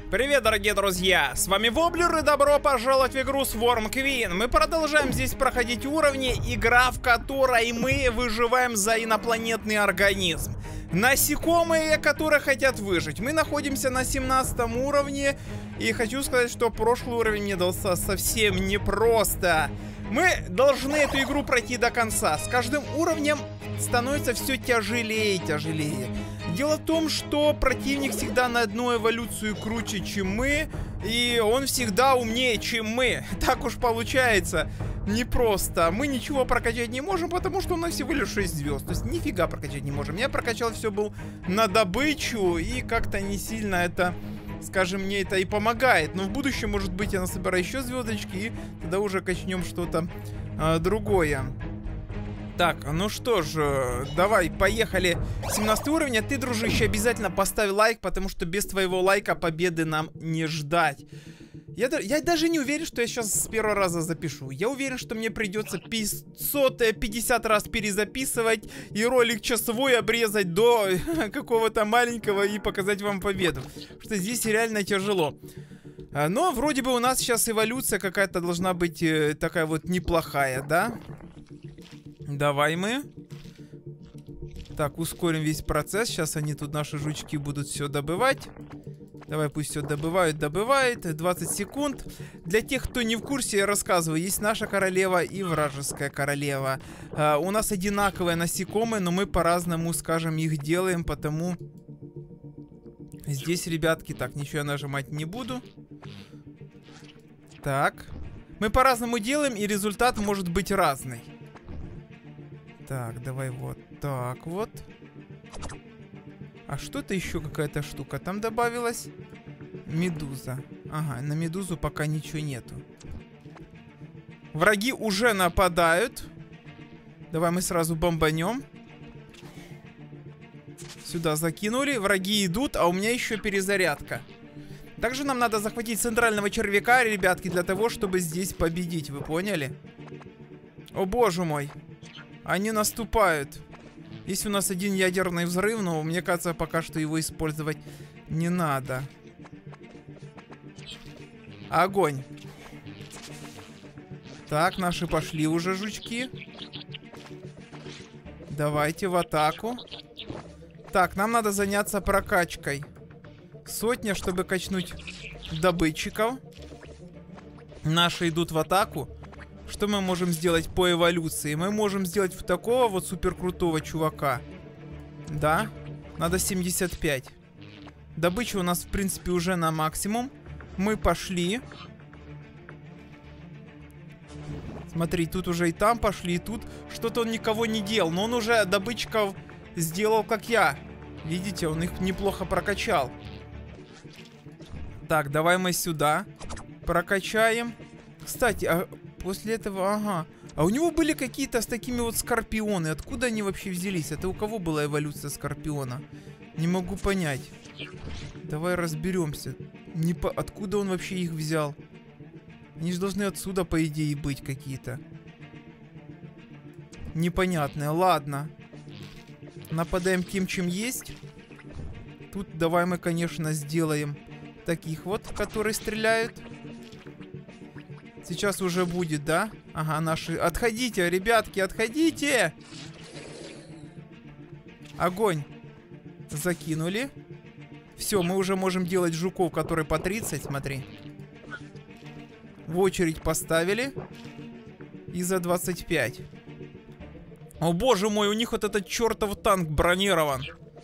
Привет, дорогие друзья! С вами Воблер и добро пожаловать в игру Swarm Queen. Мы продолжаем здесь проходить уровни, игра в которой мы выживаем за инопланетный организм. Насекомые, которые хотят выжить. Мы находимся на 17 уровне, и хочу сказать, что прошлый уровень мне дался совсем непросто. Мы должны эту игру пройти до конца. С каждым уровнем становится все тяжелее и тяжелее. Дело в том, что противник всегда на одну эволюцию круче, чем мы, и он всегда умнее, чем мы. Так уж получается. Непросто. Мы ничего прокачать не можем, потому что у нас всего лишь 6 звезд. То есть нифига прокачать не можем. Я прокачал все был на добычу, и как-то не сильно это, скажем, мне это и помогает. Но в будущем, может быть, я насобираю еще звездочки, и тогда уже качнем что-то другое. Так, ну что ж, давай, поехали. 17 уровень, а ты, дружище, обязательно поставь лайк, потому что без твоего лайка победы нам не ждать. Я даже не уверен, что я сейчас с первого раза запишу. Я уверен, что мне придется 550 раз перезаписывать и ролик часовой обрезать до какого-то маленького и показать вам победу. Потому что здесь реально тяжело. Но вроде бы у нас сейчас эволюция какая-то должна быть такая вот неплохая, да? Давай мы. Так, ускорим весь процесс. Сейчас они тут, наши жучки, будут все добывать. Давай, пусть все добывают. 20 секунд. Для тех, кто не в курсе, я рассказываю. Есть наша королева и вражеская королева. У нас одинаковые насекомые, но мы по-разному, скажем, их делаем, потому... Здесь, ребятки, так, ничего я нажимать не буду. Так. Мы по-разному делаем, и результат может быть разный. Так, давай вот так вот. А что-то еще какая-то штука там добавилась. Медуза. Ага, на медузу пока ничего нету. Враги уже нападают. Давай мы сразу бомбанем. Сюда закинули. Враги идут, а у меня еще перезарядка. Также нам надо захватить центрального червяка, ребятки, для того, чтобы здесь победить. Вы поняли? О, боже мой. Они наступают. Есть у нас один ядерный взрыв, но мне кажется, пока что его использовать не надо. Огонь. Так, наши пошли уже жучки. Давайте в атаку. Так, нам надо заняться прокачкой. 100, чтобы качнуть добытчиков. Наши идут в атаку. Что мы можем сделать по эволюции? Мы можем сделать в такого вот супер крутого чувака. Да? Надо 75. Добыча у нас, в принципе, уже на максимум. Мы пошли. Смотри, тут уже и там пошли, и тут. Что-то он никого не делал. Но он уже добытчиков сделал, как я. Видите, он их неплохо прокачал. Так, давай мы сюда прокачаем. Кстати, после этого, ага. А у него были какие-то с такими вот скорпионы. Откуда они вообще взялись? Это у кого была эволюция скорпиона? Не могу понять. Давай разберемся. Откуда он вообще их взял? Они же должны отсюда, по идее, быть какие-то. Непонятные. Ладно. Нападаем тем, чем есть. Тут давай мы, конечно, сделаем таких вот, которые стреляют. Сейчас уже будет, да? Ага, наши... Отходите, ребятки, отходите! Огонь. Закинули. Все, мы уже можем делать жуков, которые по 30, смотри. В очередь поставили. И за 25. О, боже мой, у них вот этот чертов танк бронирован.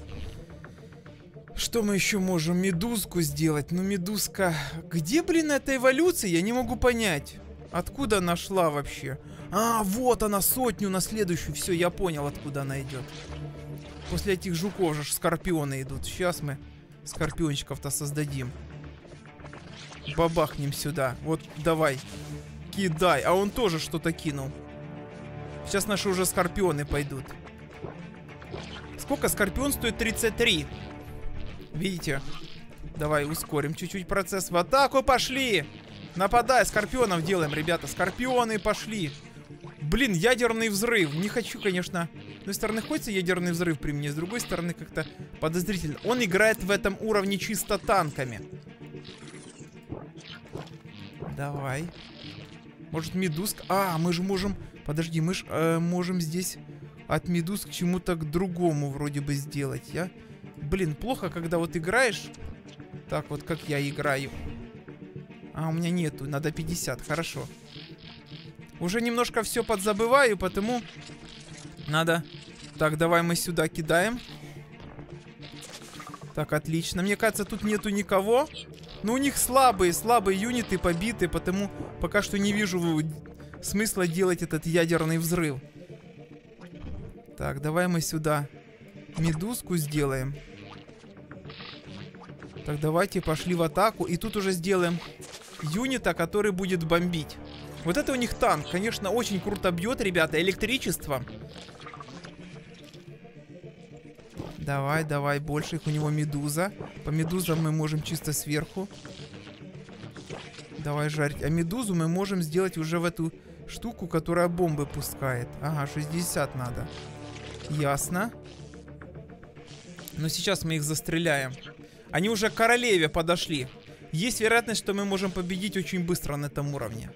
Что мы еще можем? Медузку сделать. Ну, медузка... Где, блин, эта эволюция? Я не могу понять. Откуда она шла вообще? А, вот она, 100 на следующую. Все, я понял, откуда она идет. После этих жуков же скорпионы идут. Сейчас мы скорпиончиков-то создадим. Бабахнем сюда. Вот, давай. Кидай. А он тоже что-то кинул. Сейчас наши уже скорпионы пойдут. Сколько? Скорпион стоит 33. Видите? Давай ускорим чуть-чуть процесс. В атаку пошли! Нападай, скорпионов делаем, ребята. Скорпионы пошли. Блин, ядерный взрыв. Не хочу, конечно. С одной стороны, хочется ядерный взрыв при мне. С другой стороны, как-то подозрительно. Он играет в этом уровне чисто танками. Давай. Может, медузка? А, мы же можем... Подожди, мы же можем здесь от медуз к чему-то к другому вроде бы сделать, я... Блин, плохо, когда вот играешь. Так вот, как я играю. А, у меня нету, надо 50, хорошо. Уже немножко все подзабываю, потому... Надо... Так, давай мы сюда кидаем. Так, отлично. Мне кажется, тут нету никого. Но у них слабые юниты побиты, потому пока что не вижу смысла делать этот ядерный взрыв. Так, давай мы сюда медузку сделаем. Так, давайте пошли в атаку. И тут уже сделаем юнита, который будет бомбить. Вот это у них танк. Конечно, очень круто бьет, ребята. Электричество. Давай, давай, больше их. У него медуза. По медузам мы можем чисто сверху. Давай жарить. А медузу мы можем сделать уже в эту штуку, которая бомбы пускает. Ага, 60 надо. Ясно. Но сейчас мы их застреляем. Они уже к королеве подошли. Есть вероятность, что мы можем победить очень быстро на этом уровне.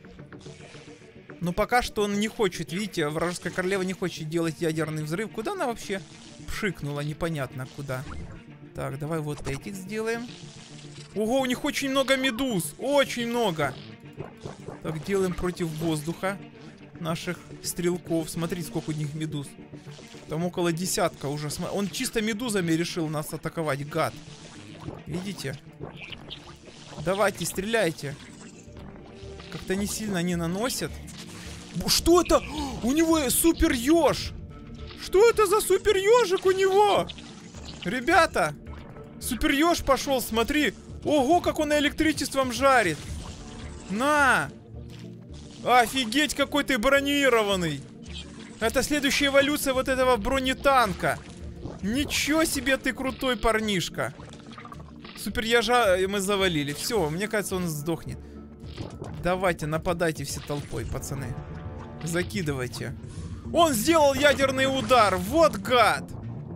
Но пока что он не хочет. Видите, вражеская королева не хочет делать ядерный взрыв. Куда она вообще пшикнула? Непонятно куда. Так, давай вот этих сделаем. Ого, у них очень много медуз. Очень много. Так, делаем против воздуха наших стрелков. Смотри, сколько у них медуз. Там около десятка уже. Он чисто медузами решил нас атаковать, гад. Видите? Давайте, стреляйте. Как-то не сильно они наносят. Что это? У него супер еж. Что это за супер ежик у него? Ребята, супер еж пошел, смотри. Ого, как он электричеством жарит. На. Офигеть, какой ты бронированный. Это следующая эволюция вот этого бронетанка. Ничего себе, ты крутой парнишка. Супер ежа мы завалили. Все, мне кажется, он сдохнет. Давайте, нападайте все толпой, пацаны. Закидывайте. Он сделал ядерный удар. Вот гад.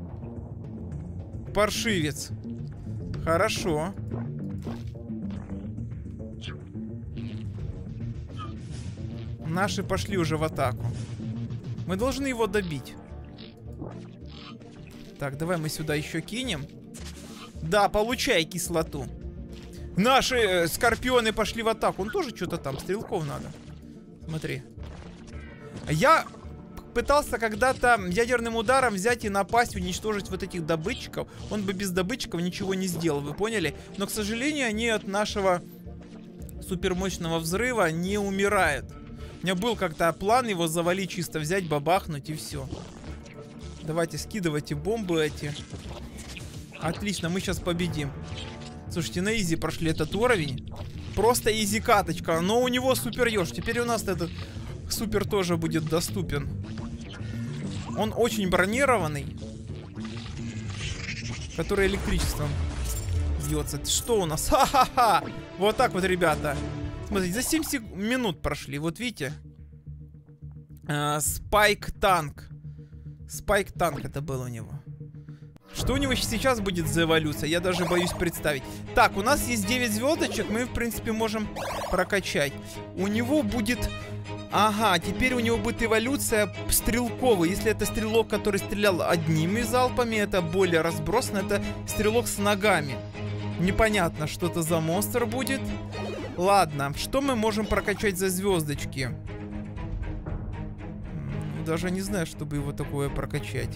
Паршивец. Хорошо. Наши пошли уже в атаку. Мы должны его добить. Так, давай мы сюда еще кинем. Да, получай кислоту. Наши скорпионы пошли в атаку. Он тоже что-то там, стрелков надо. Смотри. Я пытался когда-то ядерным ударом взять и напасть, уничтожить вот этих добытчиков. Он бы без добытчиков ничего не сделал, вы поняли? Но, к сожалению, они от нашего супермощного взрыва не умирают. У меня был как-то план его завалить, чисто взять, бабахнуть и все. Давайте, скидывайте бомбы эти. Отлично, мы сейчас победим. Слушайте, на изи прошли этот уровень. Просто изи каточка. Но у него супер еж. Теперь у нас этот супер тоже будет доступен. Он очень бронированный. Который электричеством бьется. Что у нас? Ха-ха-ха! Вот так вот, ребята. Смотрите, за 7 минут прошли. Вот видите? Спайк танк. Спайк танк это был у него. Что у него сейчас будет за эволюция? Я даже боюсь представить. Так, у нас есть 9 звездочек. Мы, в принципе, можем прокачать. У него будет... Ага, теперь у него будет эволюция стрелковая. Если это стрелок, который стрелял одними залпами, это более разбросно. Это стрелок с ногами. Непонятно, что это за монстр будет. Ладно, что мы можем прокачать за звездочки? Даже не знаю, чтобы его такое прокачать.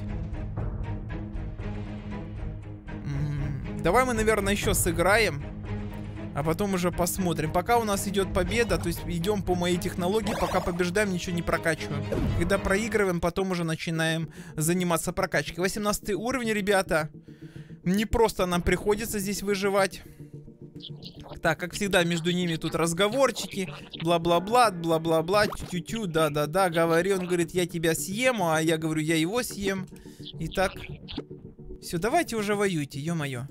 Давай мы, наверное, еще сыграем. А потом уже посмотрим. Пока у нас идет победа, то есть идем по моей технологии. Пока побеждаем, ничего не прокачиваем. Когда проигрываем, потом уже начинаем заниматься прокачкой. 18 уровень, ребята. Не просто нам приходится здесь выживать. Так, как всегда, между ними тут разговорчики. Бла-бла-бла, бла-бла-бла, тю-тю-тю, да-да-да. Говори, он говорит, я тебя съем, а я говорю, я его съем. Итак, все, давайте уже воюйте, ё-моё.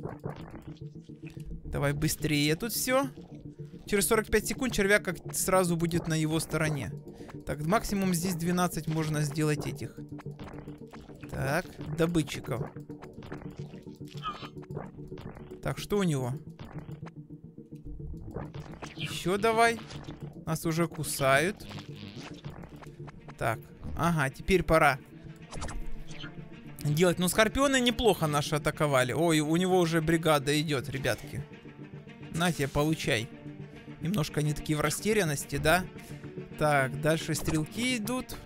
Давай быстрее тут все. Через 45 секунд червяк как сразу будет на его стороне. Так, максимум здесь 12 можно сделать этих. Так, добытчиков. Так, что у него? Еще давай. Нас уже кусают. Так, ага, теперь пора делать. Ну, скорпионы неплохо наши атаковали. Ой, у него уже бригада идет, ребятки. На тебе, получай. Немножко они такие в растерянности, да? Так, дальше стрелки идут.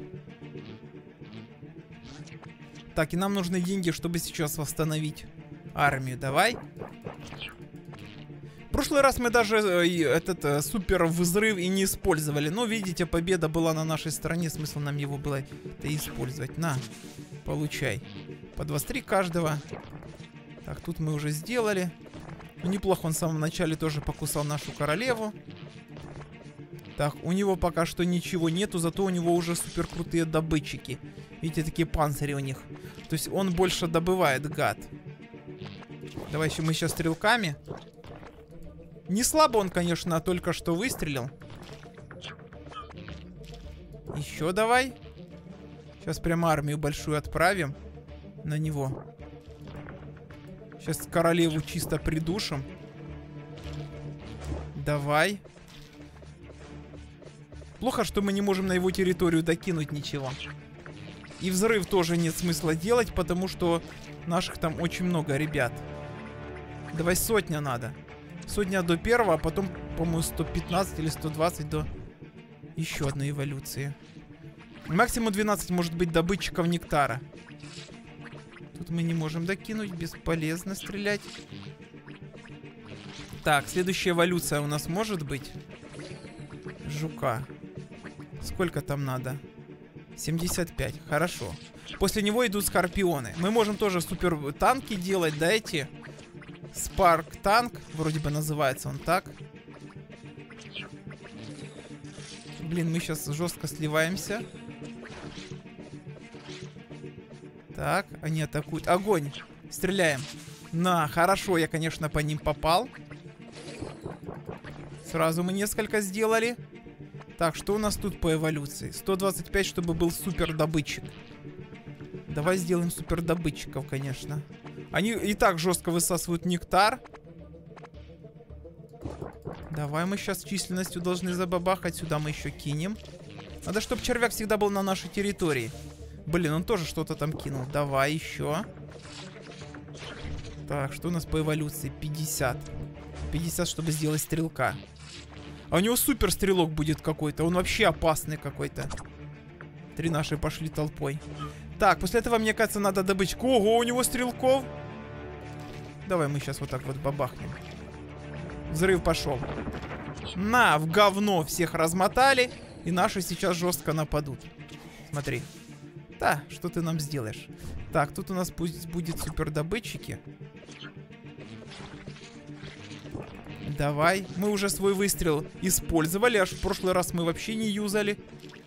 Так, и нам нужны деньги, чтобы сейчас восстановить армию. Давай. В прошлый раз мы даже этот супер взрыв и не использовали. Но, видите, победа была на нашей стороне. Смысл нам его было это использовать. На, получай. По 23 каждого. Так, тут мы уже сделали. Ну, неплохо, он в самом начале тоже покусал нашу королеву. Так, у него пока что ничего нету, зато у него уже супер крутые добытчики. Видите, такие панцири у них. То есть он больше добывает, гад. Давай еще мы сейчас стрелками. Не слабо он, конечно, только что выстрелил. Еще давай. Сейчас прямо армию большую отправим на него. Сейчас королеву чисто придушим. Давай. Плохо, что мы не можем на его территорию докинуть ничего. И взрыв тоже нет смысла делать, потому что наших там очень много, ребят. Давай сотня надо. Сотня до первого, а потом, по-моему, 115 или 120 до еще одной эволюции. Максимум 12 может быть добытчиков нектара. Тут мы не можем докинуть, бесполезно стрелять. Так, следующая эволюция у нас может быть. Жука. Сколько там надо? 75, хорошо. После него идут скорпионы. Мы можем тоже супер танки делать, да, эти? Спарк танк, вроде бы называется он так. Блин, мы сейчас жестко сливаемся. Так, они атакуют. Огонь! Стреляем. На, хорошо, я, конечно, по ним попал. Сразу мы несколько сделали. Так, что у нас тут по эволюции? 125, чтобы был супер добытчик. Давай сделаем супер добытчиков, конечно. Они и так жестко высасывают нектар. Давай мы сейчас численностью должны забабахать. Сюда мы еще кинем. Надо, чтобы червяк всегда был на нашей территории. Блин, он тоже что-то там кинул. Давай еще. Так, что у нас по эволюции? 50. 50, чтобы сделать стрелка. А у него супер стрелок будет какой-то. Он вообще опасный какой-то. 3 наши пошли толпой. Так, после этого, мне кажется, надо добыть... Ого, у него стрелков. Давай мы сейчас вот так вот бабахнем. Взрыв пошел. На, в говно всех размотали. И наши сейчас жестко нападут. Смотри. Да, что ты нам сделаешь? Так, тут у нас пусть будет супер добытчики. Давай. Мы уже свой выстрел использовали. Аж в прошлый раз мы вообще не юзали.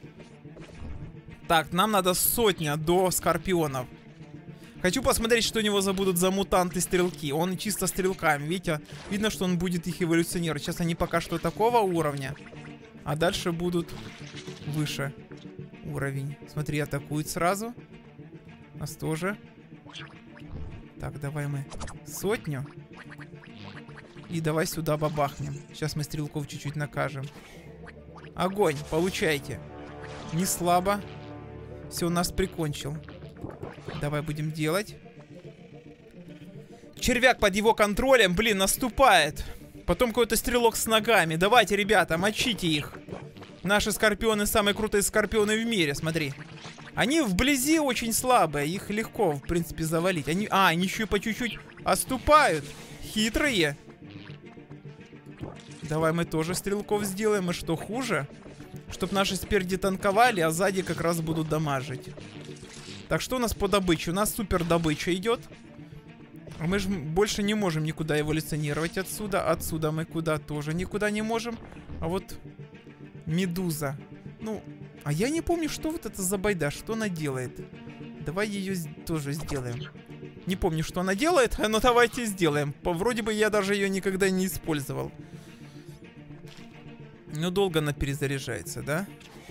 Так, нам надо 100 до скорпионов. Хочу посмотреть, что у него будут за мутанты-стрелки. Он чисто стрелками, видите? Видно, что он будет их эволюционировать. Сейчас они пока что такого уровня. А дальше будут выше уровень. Смотри, атакуют сразу. Нас тоже. Так, давай мы 100. И давай сюда бабахнем. Сейчас мы стрелков чуть-чуть накажем. Огонь, получайте. Не слабо. Все, он нас прикончил. Давай будем делать. Червяк под его контролем, блин, наступает. Потом какой-то стрелок с ногами. Давайте, ребята, мочите их. Наши скорпионы самые крутые скорпионы в мире, смотри. Они вблизи очень слабые. Их легко, в принципе, завалить. Они еще и по чуть-чуть отступают. Хитрые. Давай мы тоже стрелков сделаем. И что хуже? Чтоб наши спереди танковали, а сзади как раз будут дамажить. Так, что у нас по добыче? У нас супер добыча идет. Мы же больше не можем никуда эволюционировать отсюда. Отсюда мы куда тоже никуда не можем. А вот медуза. Ну, а я не помню, что вот это за байда. Что она делает? Давай ее тоже сделаем. Не помню, что она делает, но давайте сделаем. Вроде бы я даже ее никогда не использовал. Но долго она перезаряжается, да?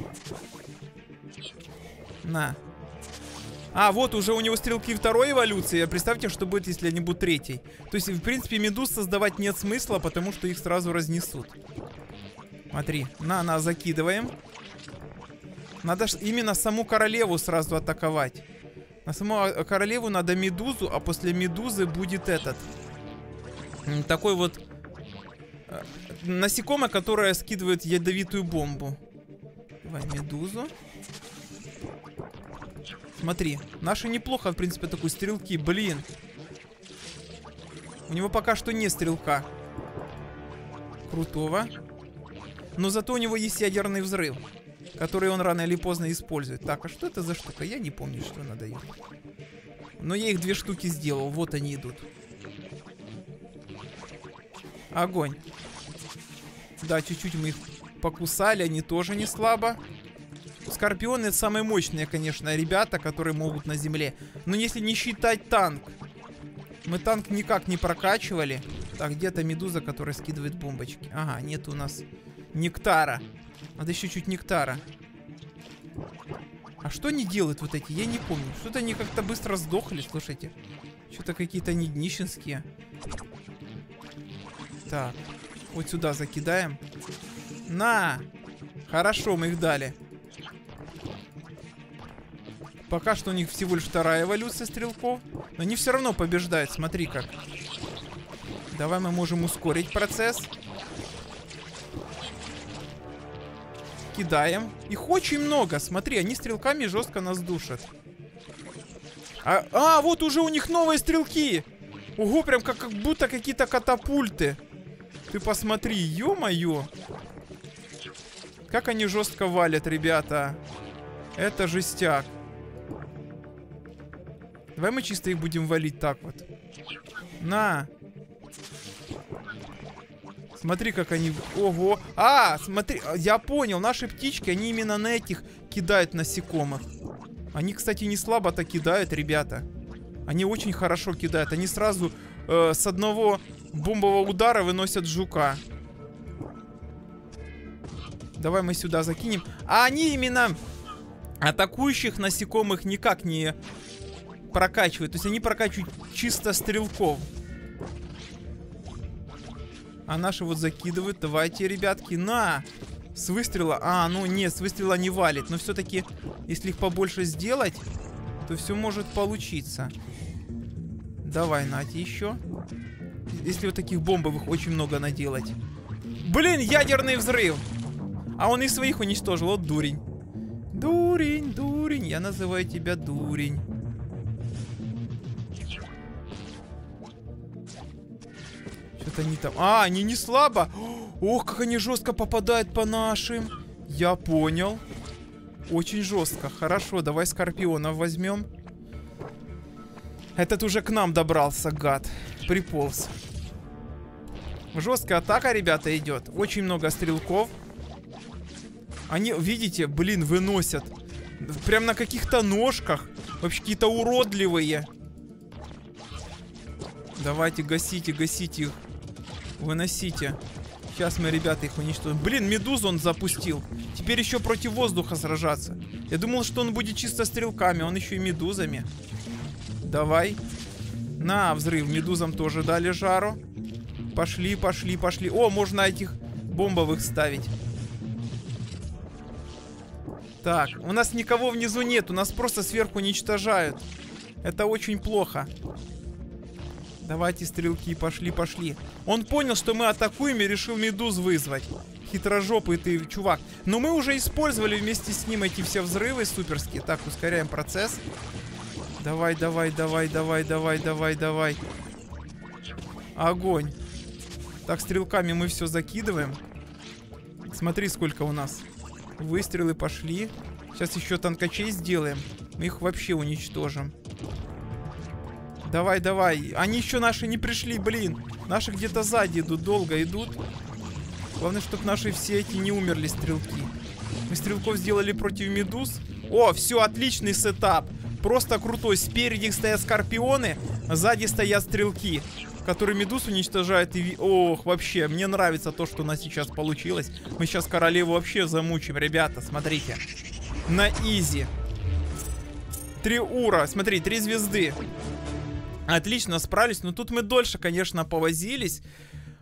На. А, вот уже у него стрелки второй эволюции. Представьте, что будет, если они будут третьей. То есть, в принципе, медуз создавать нет смысла, потому что их сразу разнесут. Смотри, на, закидываем. Надо именно саму королеву сразу атаковать. На саму королеву надо медузу, а после медузы будет этот. Такой вот насекомое, которое скидывает ядовитую бомбу. Давай медузу. Смотри, наши неплохо, в принципе, такой стрелки. Блин. У него пока что нет стрелка. Крутого. Но зато у него есть ядерный взрыв, который он рано или поздно использует. Так, а что это за штука? Я не помню, что она дает. Но я их 2 штуки сделал. Вот они идут. Огонь. Да, чуть-чуть мы их покусали. Они тоже не слабо. Скорпионы — это самые мощные, конечно, ребята, которые могут на земле. Но если не считать танк. Мы танк никак не прокачивали. Так, где-то медуза, которая скидывает бомбочки. Ага, нет у нас нектара. Надо еще чуть нектара. А что они делают вот эти? Я не помню. Что-то они как-то быстро сдохли, слушайте. Что-то какие-то они днищенские. Так, вот сюда закидаем. На! Хорошо, мы их дали. Пока что у них всего лишь 2-я эволюция стрелков. Но они все равно побеждают, смотри как. Давай мы можем ускорить процесс. Кидаем. Их очень много, смотри, они стрелками жестко нас душат. Вот уже у них новые стрелки. Ого, прям как будто какие-то катапульты. Ты посмотри, ё-моё. Как они жестко валят, ребята. Это жестяк. Давай мы чисто их будем валить так вот. На. Смотри, как они... Ого. Смотри, я понял. Наши птички, они именно на этих кидают насекомых. Они, кстати, не слабо-то кидают, ребята. Они очень хорошо кидают. Они сразу с одного бомбового удара выносят жука. Давай мы сюда закинем. А они именно атакующих насекомых никак не прокачивают. То есть они прокачивают чисто стрелков. А наши вот закидывают. Давайте, ребятки, на! С выстрела... ну нет, с выстрела не валит. Но все-таки, если их побольше сделать, то все может получиться. Давай, Нати, еще. Если вот таких бомбовых очень много наделать. Блин, ядерный взрыв! А он и своих уничтожил. Вот дурень. Дурень, дурень. Я называю тебя дурень. Что-то они там... они не слабо. Ох, как они жестко попадают по нашим. Я понял. Очень жестко. Хорошо, давай скорпионов возьмем. Этот уже к нам добрался, гад. Приполз. Жесткая атака, ребята, идет. Очень много стрелков. Они, видите, блин, выносят. Прям на каких-то ножках. Вообще какие-то уродливые. Давайте, гасите, гасите их. Выносите. Сейчас мы, ребята, их уничтожим. Блин, медузу он запустил. Теперь еще против воздуха сражаться. Я думал, что он будет чисто стрелками. Он еще и медузами. Давай. На, взрыв. Медузам тоже дали жару. Пошли, пошли, пошли. О, можно этих бомбовых ставить. Так, у нас никого внизу нет. У нас просто сверху уничтожают. Это очень плохо. Давайте, стрелки, пошли, пошли. Он понял, что мы атакуем, и решил медуз вызвать. Хитрожопый ты, чувак. Но мы уже использовали вместе с ним эти все взрывы суперские. Так, ускоряем процесс. Давай, давай, давай, давай, давай, давай, давай. Огонь. Так, стрелками мы все закидываем. Смотри, сколько у нас. Выстрелы пошли. Сейчас еще танкачей сделаем. Мы их вообще уничтожим. Давай, давай. Они еще наши не пришли, блин. Наши где-то сзади идут, долго идут. Главное, чтобы наши все эти не умерли, стрелки. Мы стрелков сделали против медуз. О, все, отличный сетап. Просто крутой. Спереди стоят скорпионы, сзади стоят стрелки, которые медуз уничтожают. И... Ох, вообще, мне нравится то, что у нас сейчас получилось. Мы сейчас королеву вообще замучим, ребята, смотрите. На изи. 3 ура, смотри, 3 звезды. Отлично справились, но тут мы дольше, конечно, повозились.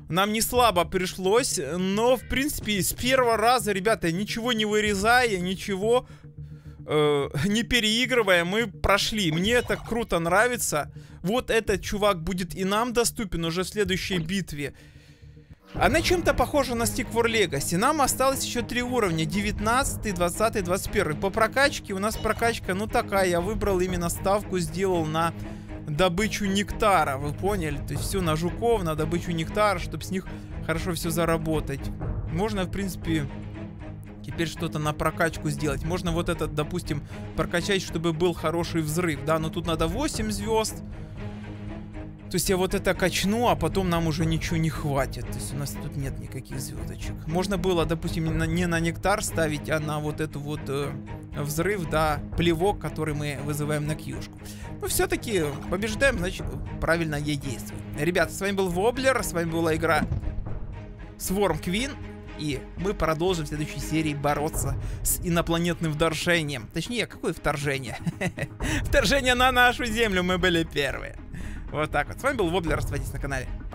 нам не слабо пришлось, но, в принципе, с первого раза, ребята, ничего не вырезая, ничего не переигрывая, мы прошли. Мне это круто нравится. Вот этот чувак будет и нам доступен уже в следующей битве. Она чем-то похожа на Stick for Legacy. Нам осталось еще 3 уровня. 19, 20, 21. По прокачке у нас прокачка, ну такая. Я выбрал именно ставку, сделал на добычу нектара. Вы поняли? То есть все на жуков, на добычу нектара, чтобы с них хорошо все заработать. Можно, в принципе, теперь что-то на прокачку сделать. Можно вот этот, допустим, прокачать, чтобы был хороший взрыв. Да, но тут надо 8 звезд. То есть я вот это качну, а потом нам уже ничего не хватит. То есть у нас тут нет никаких звездочек. Можно было, допустим, не на нектар ставить, а на вот эту вот взрыв, да, плевок, который мы вызываем на кьюшку. Но все-таки побеждаем, значит, правильно я действую. Ребята, с вами был Воблер, с вами была игра Swarm Queen. И мы продолжим в следующей серии бороться с инопланетным вторжением. Точнее, какое вторжение? Вторжение на нашу Землю, мы были первые. Вот так вот. С вами был Воблер, оставайтесь на канале.